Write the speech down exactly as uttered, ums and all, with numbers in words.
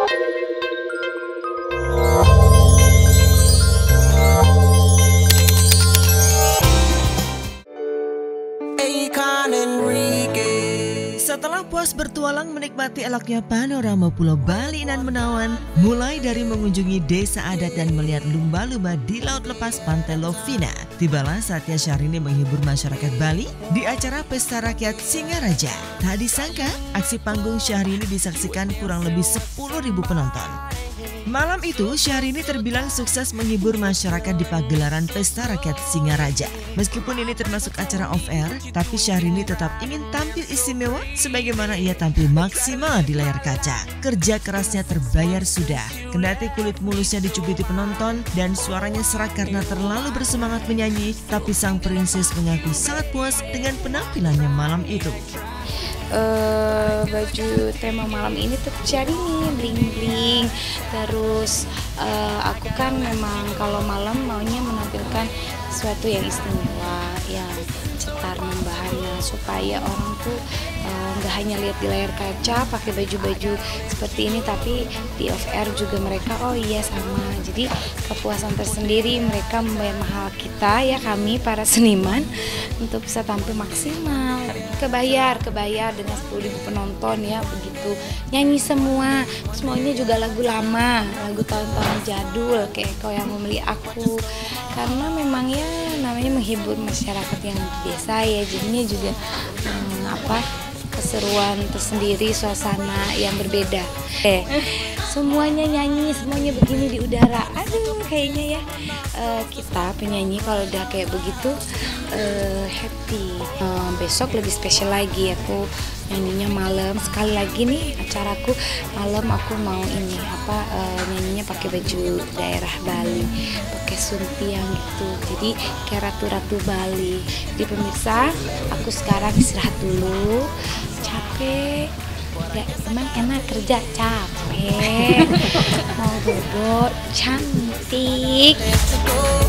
Setelah puas bertualang menikmati eloknya panorama Pulau Bali nan menawan, mulai dari mengunjungi desa adat dan melihat lumba-lumba di laut lepas Pantai Lovina, tibalah saatnya Syahrini menghibur masyarakat Bali di acara Pesta Rakyat Singaraja. Tak disangka, aksi panggung Syahrini disaksikan kurang lebih sepuluh ribu penonton. Malam itu, Syahrini terbilang sukses menghibur masyarakat di pagelaran Pesta Rakyat Singaraja. Meskipun ini termasuk acara off-air, tapi Syahrini tetap ingin tampil istimewa sebagaimana ia tampil maksimal di layar kaca. Kerja kerasnya terbayar sudah. Kendati kulit mulusnya dicubiti penonton dan suaranya serak karena terlalu bersemangat menyanyi, tapi sang princess mengaku sangat puas dengan penampilannya malam itu. Uh, baju tema malam ini tuh Syahrini bling-bling. Terus uh, aku kan memang kalau malam maunya menampilkan sesuatu yang istimewa, yang cetar membahana, supaya orang tuh nggak uh, hanya lihat di layar kaca pakai baju-baju seperti ini, tapi di off air juga mereka oh iya sama. Jadi kepuasan tersendiri, mereka membayar mahal kita ya, kami para seniman, untuk bisa tampil maksimal. Kebayar, kebayar dengan sepuluh ribu penonton ya, begitu nyanyi semua. Semuanya juga lagu lama, lagu tahun-tahun jadul kayak Kau Yang Memilih Aku. Karena memang ya namanya menghibur masyarakat yang biasa ya, jadinya juga hmm, apa keseruan tersendiri, suasana yang berbeda. Eh, semuanya nyanyi, semuanya begini di udara. Aduh, kayaknya ya uh, kita penyanyi kalau udah kayak begitu uh, happy. Uh, besok lebih spesial lagi, aku nyanyinya malam. Sekali lagi nih acaraku malam, aku mau ini apa uh, nyanyinya pakai baju daerah Bali, pakai suntiang gitu. Jadi kayak ratu-ratu Bali. Di pemirsa, aku sekarang istirahat dulu. Capek. Ya, emang enak kerja capek. Mau duduk cantik.